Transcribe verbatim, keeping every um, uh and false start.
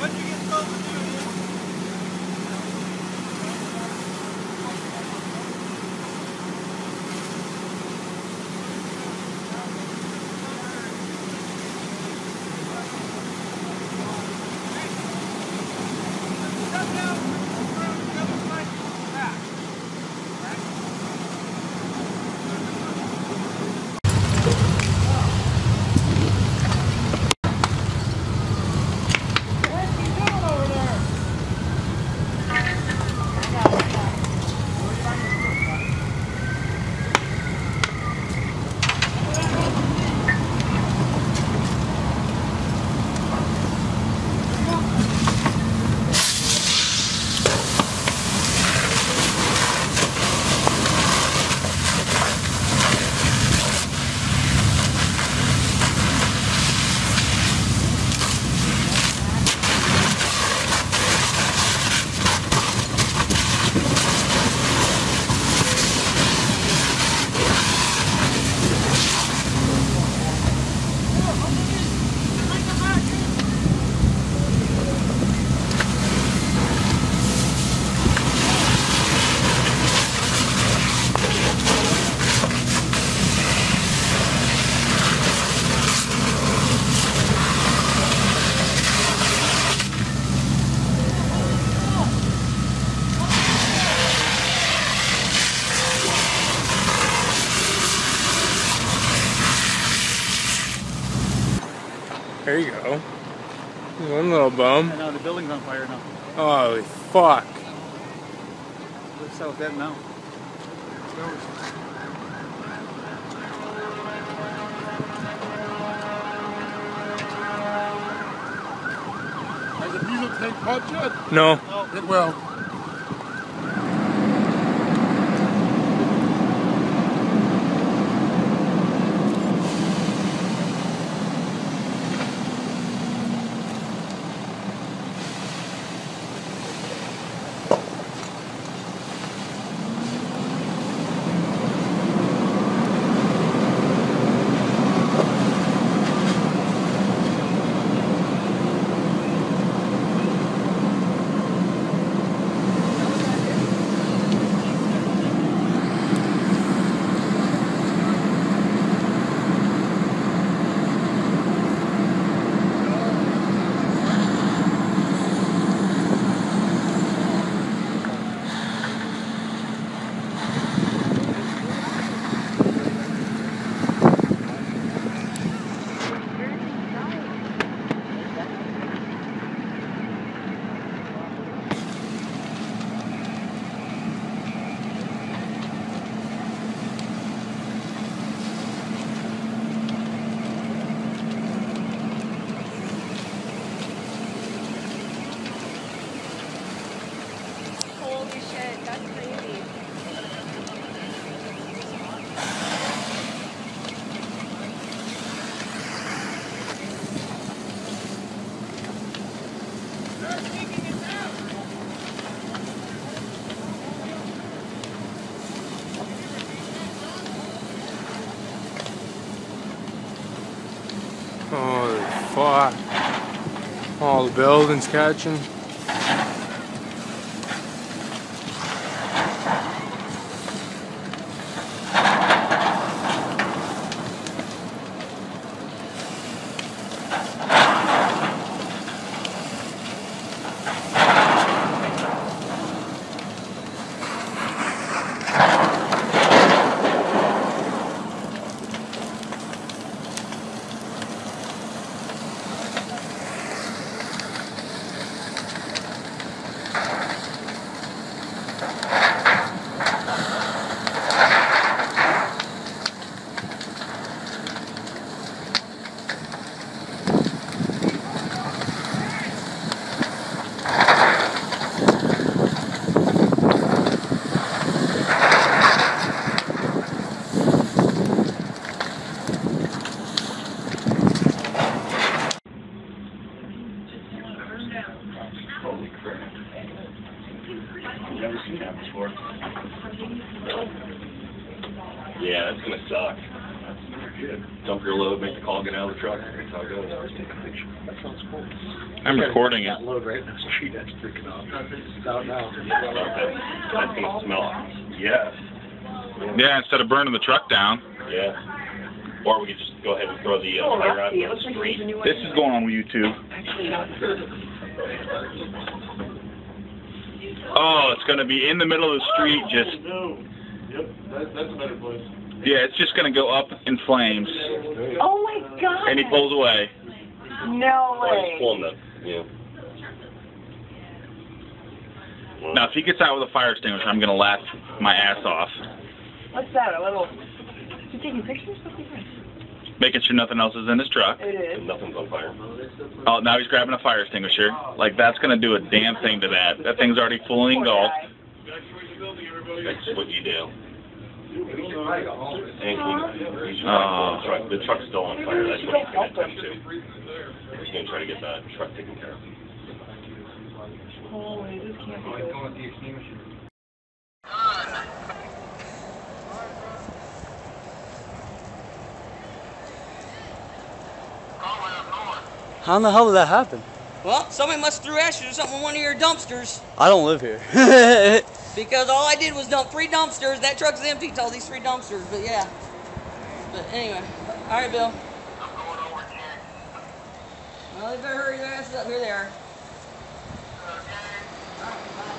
There you go. One little bum. I know, the building's on fire now. Holy fuck. Live South End now. Has the diesel tank popped yet? No. No. It will. Holy shit, that's crazy. Holy fuck. All the buildings catching. Holy crap. I've never seen that before. Yeah, that's gonna suck. Dump your load, make the call, get out of the truck. That's how it goes. That sounds cool. I'm recording it. That load right in the street, that's freaking out. It's out now. That's gonna smell. Yes. Yeah, instead of burning the truck down. Yeah. Or we could just go ahead and throw the uh, fire out in the street. This is going on YouTube. Oh, it's going to be in the middle of the street, just... No. Yep, that, that's a better place. Yeah, it's just going to go up in flames. Oh my God! And he pulls away. No Or way. just pulling the, yeah. Now, if he gets out with a fire extinguisher, I'm going to laugh my ass off. What's that? A little. You taking pictures? What's this? Making sure nothing else is in his truck. It is. And nothing's on fire. Oh, now he's grabbing a fire extinguisher. Like, that's going to do a damn thing to that. That thing's already fully Poor engulfed. guy. That's what you do. And can you, he's Oh. the, truck, the truck's still on fire. That's what he's going to attempt to. He's going to try to get that truck taken care of. Holy, this can't be good. How in the hell did that happen? Well, somebody must have threw ashes or something in one of your dumpsters. I don't live here. Because all I did was dump three dumpsters. That truck's empty to all these three dumpsters, but yeah. But anyway. Alright, Bill. I'm going over here. Well, you better hurry your asses up. Here they are. Okay. All right, bye.